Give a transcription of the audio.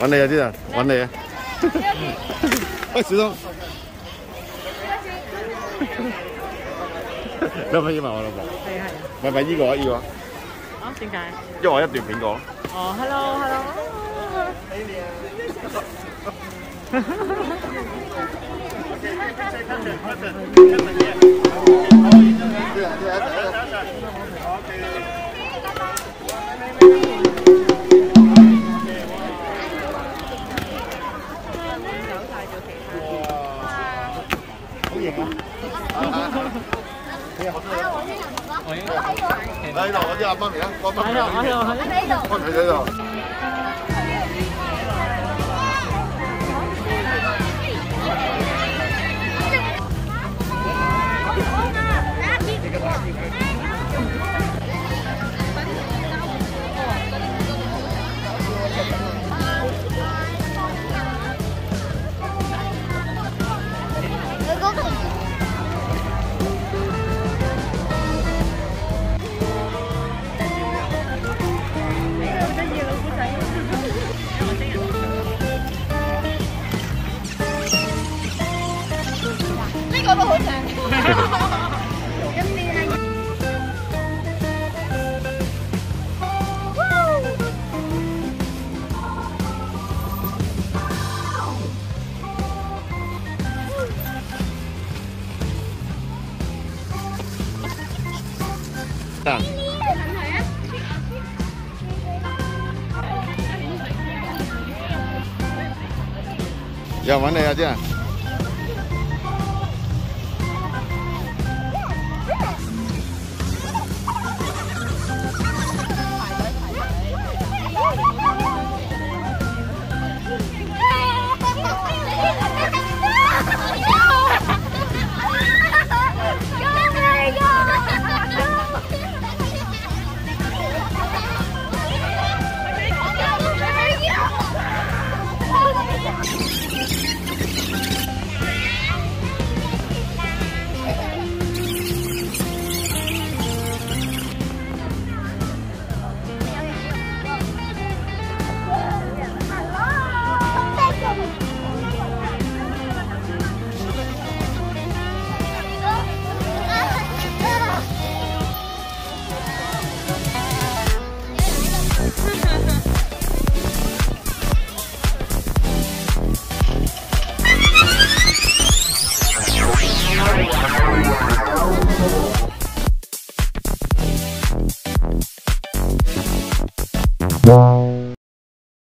揾你啊啲人，揾你啊！喂，小東，你可唔可以問我老婆？係啊。咪咪依個啊依個。啊？點解？因為我一段片過。哦 ，hello。好型啊！喺度，我知阿媽咪啊，我媽咪喺度，我喺度。呢個都好正。有人揾你啊，啲人。